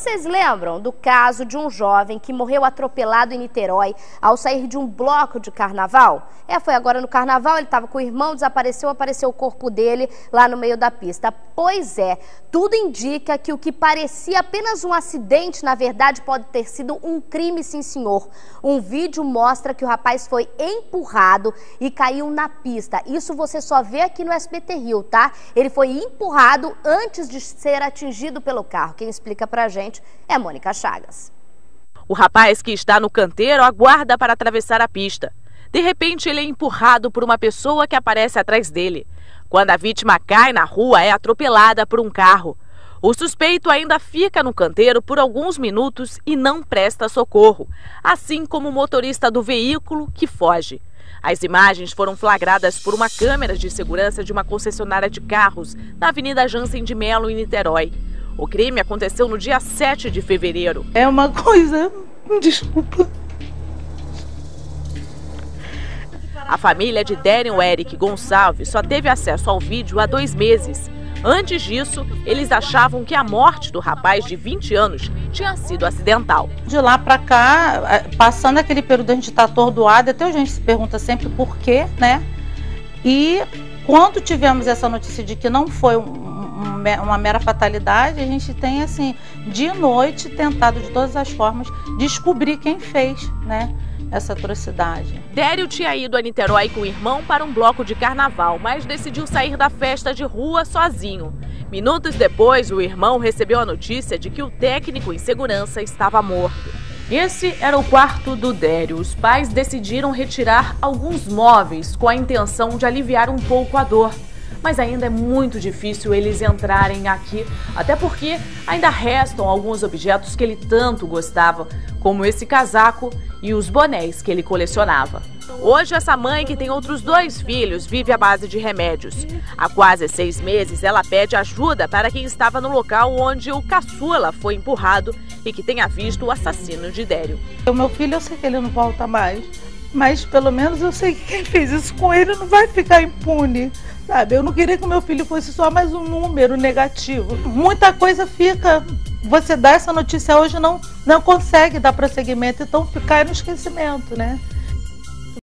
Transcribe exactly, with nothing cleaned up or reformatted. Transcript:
Vocês lembram do caso de um jovem que morreu atropelado em Niterói ao sair de um bloco de carnaval? É, foi agora no carnaval, ele estava com o irmão, desapareceu, apareceu o corpo dele lá no meio da pista. Pois é, tudo indica que o que parecia apenas um acidente, na verdade, pode ter sido um crime, sim senhor. Um vídeo mostra que o rapaz foi empurrado e caiu na pista. Isso você só vê aqui no S B T Rio, tá? Ele foi empurrado antes de ser atingido pelo carro. Quem explica pra gente é Mônica Chagas. O rapaz que está no canteiro aguarda para atravessar a pista. De repente, ele é empurrado por uma pessoa que aparece atrás dele. Quando a vítima cai na rua, é atropelada por um carro. O suspeito ainda fica no canteiro por alguns minutos e não presta socorro, assim como o motorista do veículo que foge. As imagens foram flagradas por uma câmera de segurança de uma concessionária de carros na Avenida Jansen de Melo, em Niterói. O crime aconteceu no dia sete de fevereiro. É uma coisa... Desculpa. A família de Daniel Eric Gonçalves só teve acesso ao vídeo há dois meses. Antes disso, eles achavam que a morte do rapaz de vinte anos tinha sido acidental. De lá pra cá, passando aquele período a gente tá atordoado, até a gente se pergunta sempre por quê, né? E quando tivemos essa notícia de que não foi um, um, uma mera fatalidade, a gente tem, assim, dia e noite tentado de todas as formas descobrir quem fez, né? Essa atrocidade. Dério tinha ido a Niterói com o irmão para um bloco de carnaval, mas decidiu sair da festa de rua sozinho. Minutos depois, o irmão recebeu a notícia de que o técnico em segurança estava morto. Esse era o quarto do Dério. Os pais decidiram retirar alguns móveis com a intenção de aliviar um pouco a dor. Mas ainda é muito difícil eles entrarem aqui, até porque ainda restam alguns objetos que ele tanto gostava, como esse casaco e os bonés que ele colecionava. Hoje, essa mãe, que tem outros dois filhos, vive à base de remédios. Há quase seis meses, ela pede ajuda para quem estava no local onde o caçula foi empurrado e que tenha visto o assassino de Dério. O meu filho, eu sei que ele não volta mais, mas pelo menos eu sei que quem fez isso com ele não vai ficar impune, sabe? Eu não queria que o meu filho fosse só mais um número negativo. Muita coisa fica... Você dá essa notícia hoje, não, não consegue dar prosseguimento, então cai no esquecimento, né?